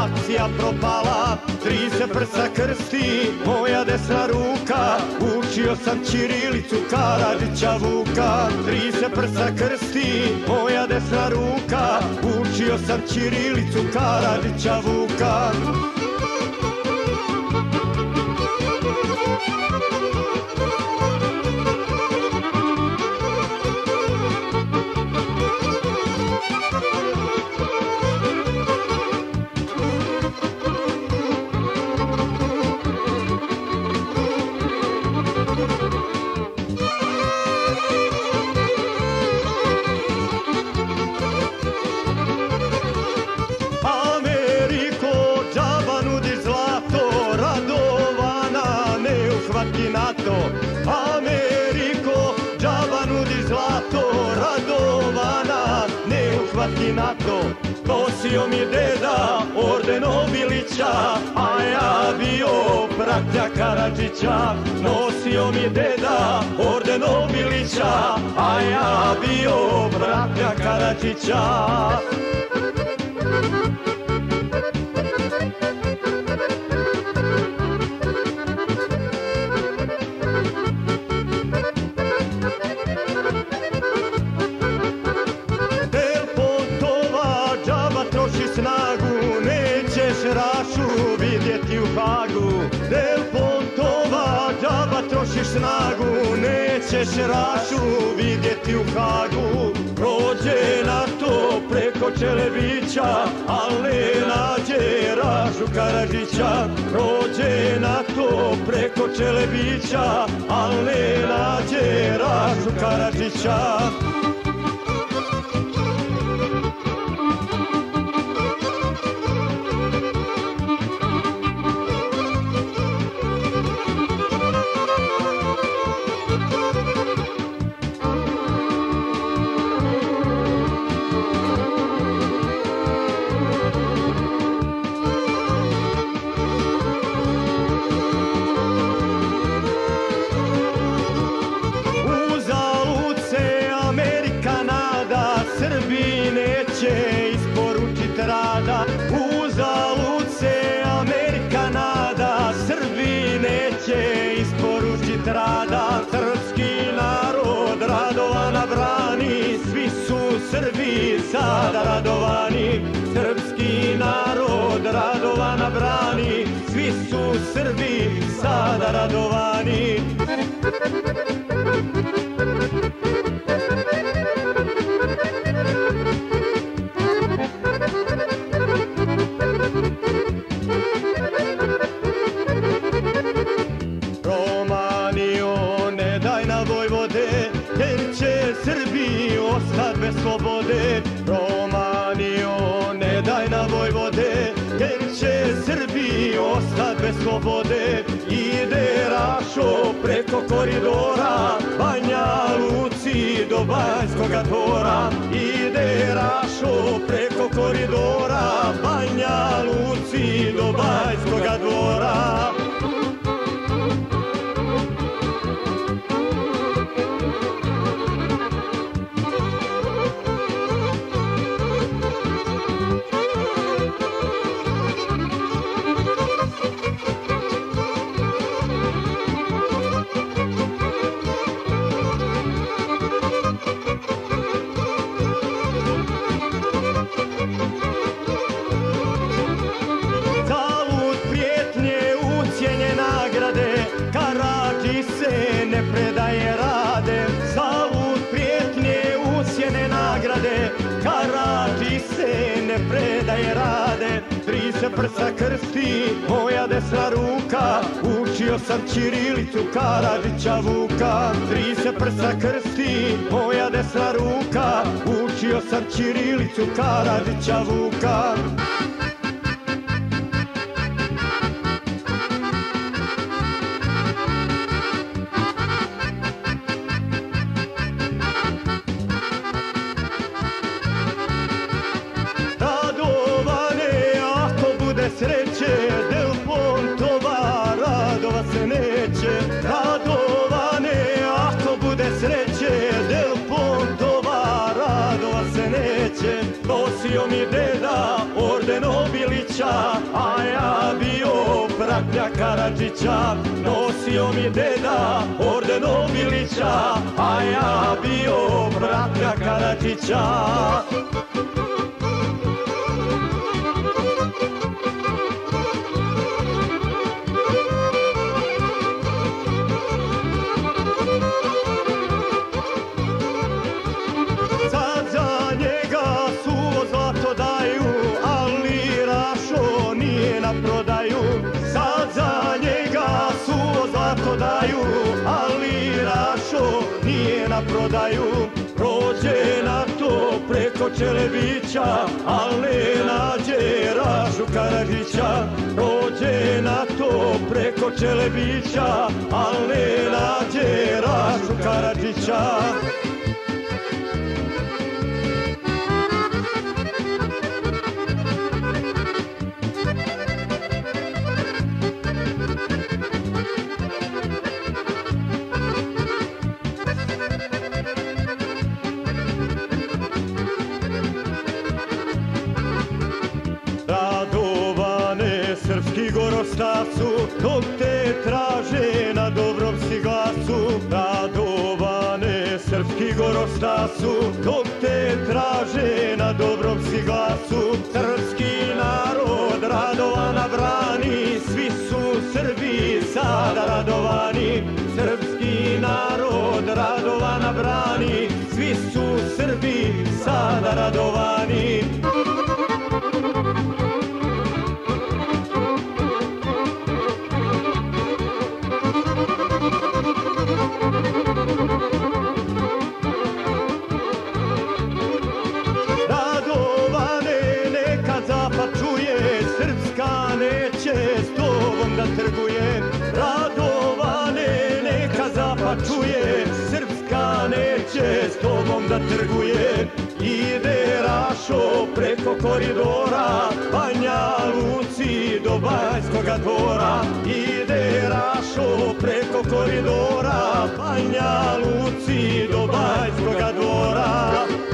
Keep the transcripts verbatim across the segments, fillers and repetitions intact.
nacija propala. Tri se prsa krsti, moja desna ruka, učio sam ćirilicu Karadžića Vuka. Tri se prsa krsti, moja desna ruka, učio sam ćirilicu Karadžića Vuka. Ameriko, džaba nudi zlato, Radovana, ne uhvati na to. Nosio mi deda orden Obilića, a ja bio pratnja Karadžića. Nosio mi deda orden Obilića, a ja bio pratnja Karadžića. Rašu vidjeti u Hagu, Del Pontova, džaba trošiš snagu, nećeš Rašu vidjeti u Hagu. Prođe na to preko Čelebića, al ne nađe Rašu Karadžića. Prođe na to preko Čelebića, al ne nađe Rašu Karadžića. Srbi neće isporučit rada, uzalud se Amerika nada. Srbi neće isporučit rada, srpski narod Radovana brani, svi su Srbi sada radovani. Srpski narod Radovana brani, svi su Srbi sada radovani. Jer će Srbiji ostat bez slobode. Romanio, ne daj na Vojvode, jer će Srbiji ostat bez slobode. Ide Rašo preko koridora, Banja Luci do Banjskoga dvora. Ide Rašo preko koridora, Banja Luci do Banjskoga dvora. Karadžić se ne predaje rade, zalud prijetnje, ucjene nagrade. Karadžić se ne predaje rade. Tri se prsa krsti, moja desna ruka, učio sam ćirilicu Karadžića Vuka. Tri se prsa krsti, moja desna ruka, učio sam ćirilicu Karadžića Vuka. Sreće, Del Pontova, radovat se neće. Radovane, ako bude sreće, Del Pontova, radovat se neće. Nosio mi deda orden Obilića, Karadžića, nosio mi deda orden Obilića, a ja bio bratka Karadžića. Sad za njega suvo zlato daju, ali Rašo nije na prodaju. Sad za njega suvo zlato daju, ali Rašo nije na prodaju. Prođe na to preko Čelebića, al ne nađe Rašu Karadžića. Prođe na to preko Čelebića, al ne nađe Rašu Karadžića. Radovane, srpski Gorostav su, dok te traže na dobrom si glasu. Radovane, srpski Gorostav su, dok te traže na dobrom si glasu. Srpski narod Radovana brani, svi su Srbi sada radovani. Srpski narod Radovana brani, svi su Srbi sada radovani. S tobom da trguje, Radovane, neka zapad čuje, Srpska neće s tobom da trguje. Ide Rašo preko koridora, Banja Luci do Banjskoga dvora. Ide Rašo preko koridora, Banja Luci do Banjskoga dvora.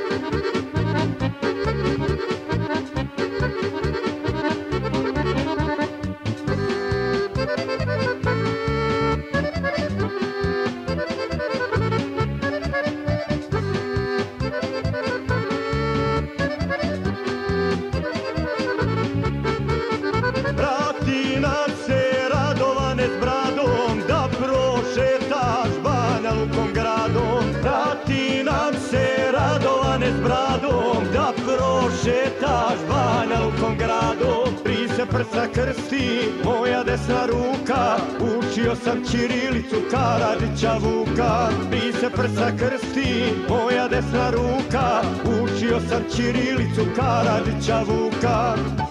Vrati nam se Radovane s bradom, da prošetaš Banja Lukom gradom. Pri se prsa krsti moja desna ruka, učio sam ćirilicu Karadžića Vuka. Pri se prsa krsti moja desna ruka, učio sam ćirilicu Karadžića Vuka.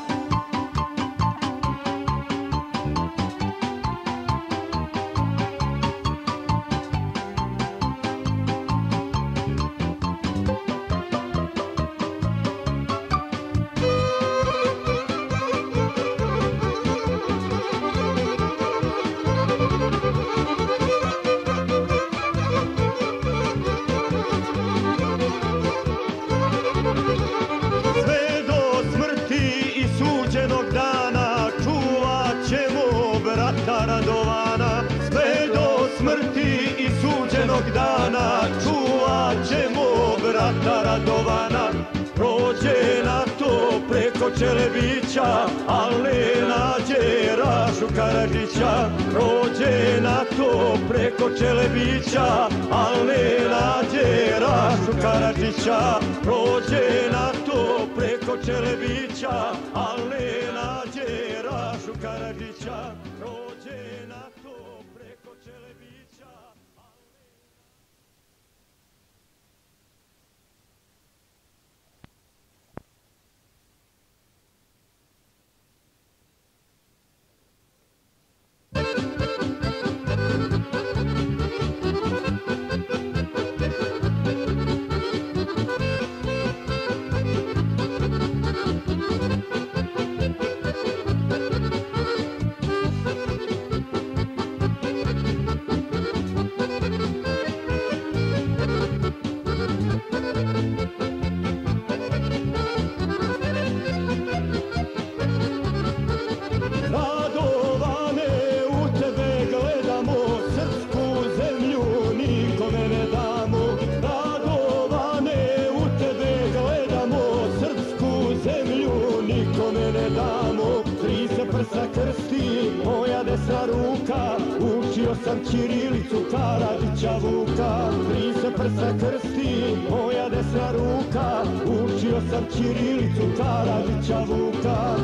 Radovana, sve do smrti i suđenog dana, čuvat ćemo brata Radovana. Prođe na to preko Čelebića, al ne nađe Rašu Karadžića. Prođe na to preko Čelebića, al ne nađe Rašu Karadžića. Prođe na to preko Čelebića, al ne nađe Rašu Karadžića. Prođe na to preko Čelebića. desna ruka, učio sam ćirilicu Karadžića Vuka. Tri se prsa krsti, moja desna ruka, učio sam ćirilicu Karadžića Vuka.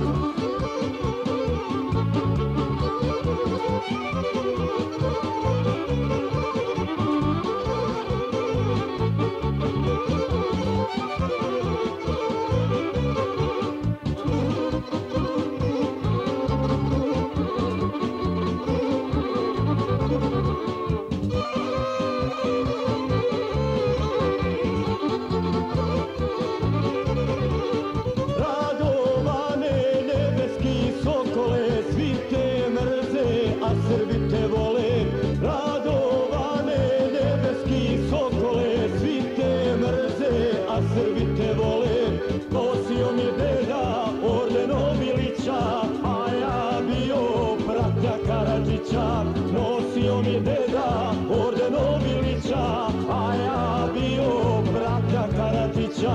Srbi te vole, radovane nebeski sokole, svi te mrze, a Srbi te vole. Nosio mi deda orden Obilića, a ja bio pratnja Karadžića. Nosio mi deda orden Obilića, a ja bio pratnja Karadžića.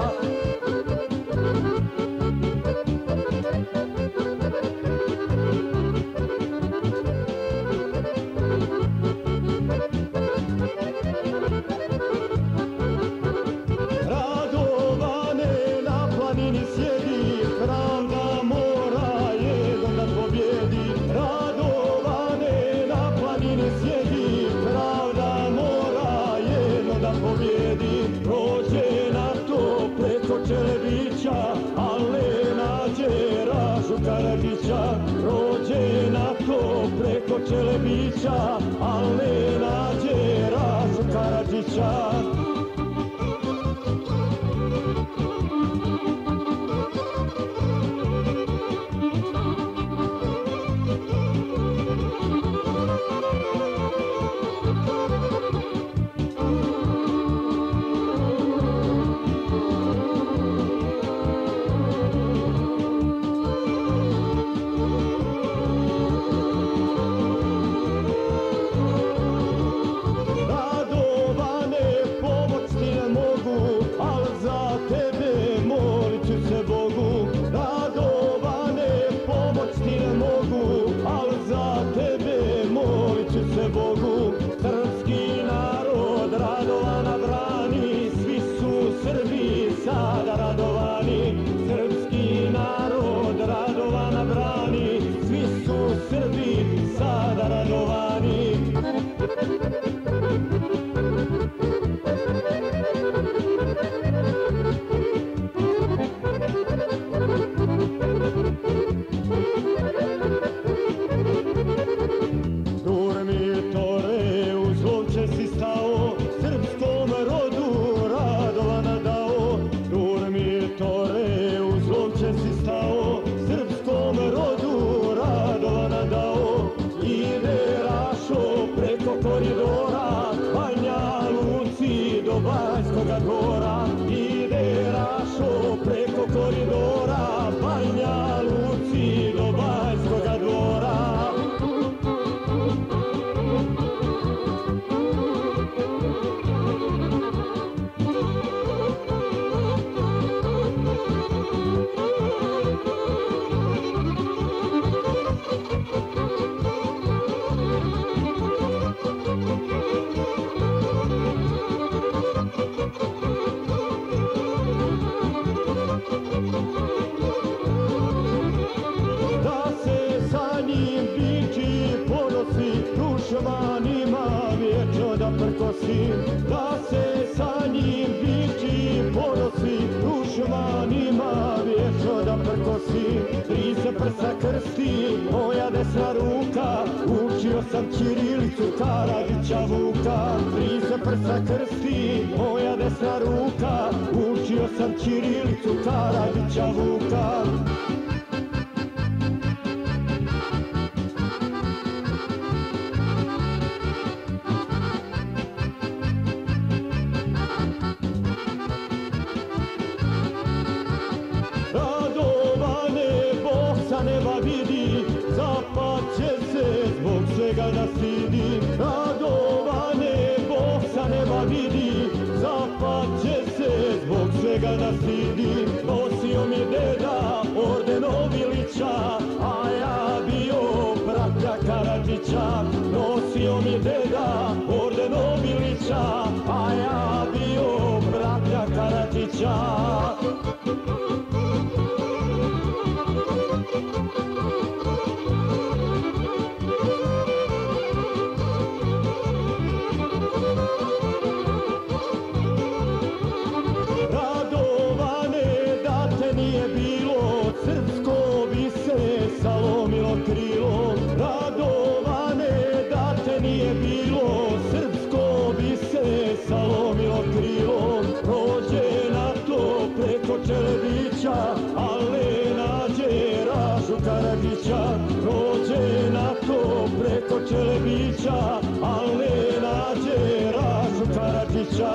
Čelebića, ale nađe Rašu Karadžića. Rođe na to preko Čelebića, ale nađe Rašu Karadžića. Bogu, srpski narod Radovana brani, svi su Srbi sada radovani. Srpski narod Radovana brani, svi su Srbi sada radovani. Srpskom rodu Radovana dao, Durmitore uz lovče si stao. Srpskom rodu Radovana dao, ide Rašo preko koridora, Banja Luci do Banjskoga dvora. Ide Rašo preko koridora, Banja Luci do Banjskoga dvora. Dušmanima vječno da prkosi, da se sa njim diči ponosi. Dušmanima vječno da prkosi, tri se prsa krsti, moja desna ruka, učio sam ćirilicu Karadžića Vuka. Tri se prsa krsti, moja desna ruka, učio sam ćirilicu Karadžića Vuka. Neba vidi, zapad će se zbog svega nastidi. Radovane, Bog sa neba vidi, zapad će se zbog svega nastidi. Nosio mi deda orden Obilića, a ja bio pratnja krilo. Radovane, da te nije bilo, srpsko bi se salomilo krilo. Prođe na to preko Čelebića, ale nađe Rašu Karadžića. Prođe na to preko Čelebića, ale nađe Rašu Karadžića.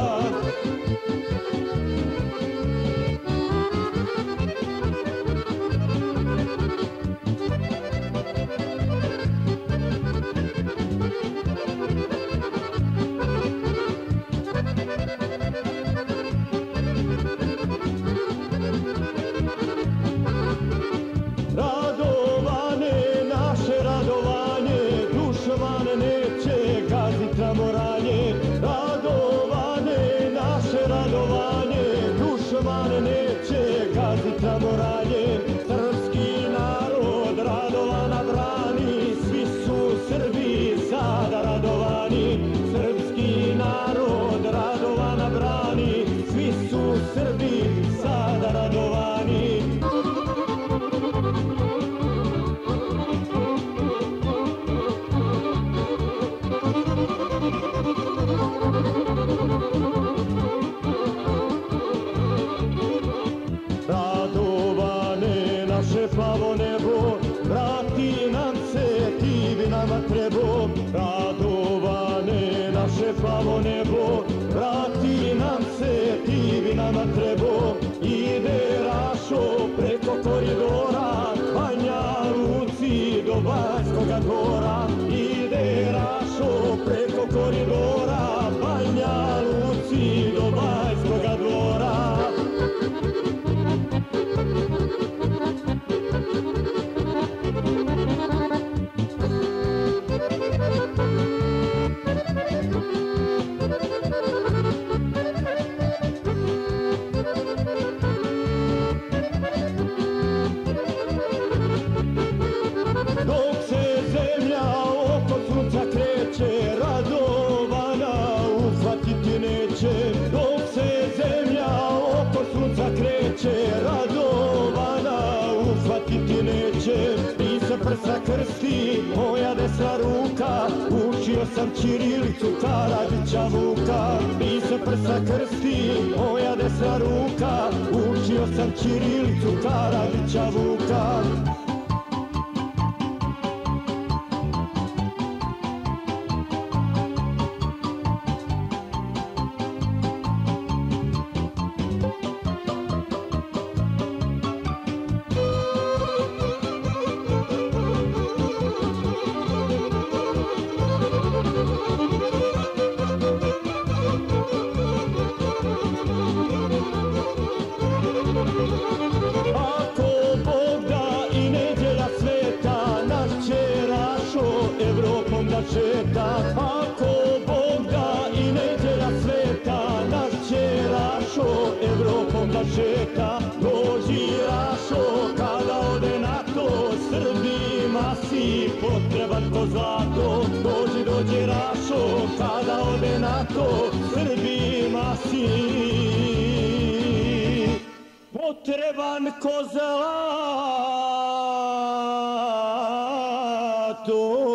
Neće gazit na moranje, Radovane, naše radovanje, dušman neće gazit na moranje. Srpski narod Radovana brani, svi su Srbi sada radovani. Srpski narod Radovana brani, svi su Srbi sada radovani. Radovane, naše plavo nebo, vrati nam se, ti bi nama trebao. Radovane, naše plavo nebo, vrati nam se, ti bi nama trebao. Ide Rašo preko koridora, Banja Luci do Banjskoga dvora. Ide Rašo preko koridora, Banja Luci do Banjskoga dvora. Dok se zemlja oko sunca kreće, Radovana uhvatiti neće. Dok se zemlja oko sunca kreće, Radovana uhvatiti neće. Mi se prsa krsti, moja desna ruka, učio sam ćirilicu Karadžića Vuka. Mi se prsa krsti, moja desna ruka, učio sam ćirilicu Karadžića Vuka. Ako Bog da i nedjelja sveta, naš će Rašo Evropom da šeta. Ako Bog da i nedjelja sveta, naš će Rašo Evropom da šeta. Dođi Rašo kada ode na to, Srbima si potreban ko zlato. Dođi, dođi Rašo kada ode na to, Srbima si potreban ko zlato.